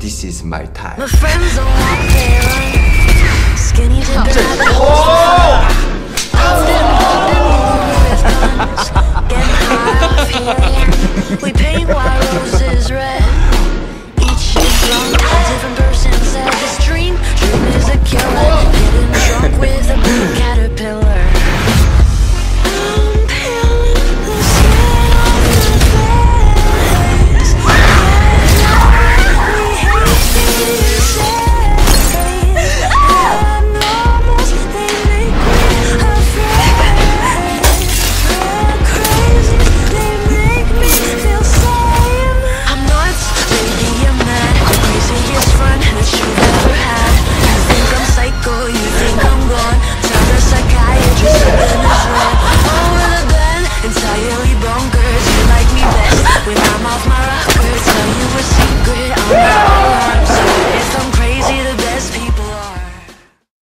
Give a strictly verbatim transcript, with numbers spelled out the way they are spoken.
this is my time. My friends don't want their run. Skinny dipping at the Get high off helium. We paint white roses red.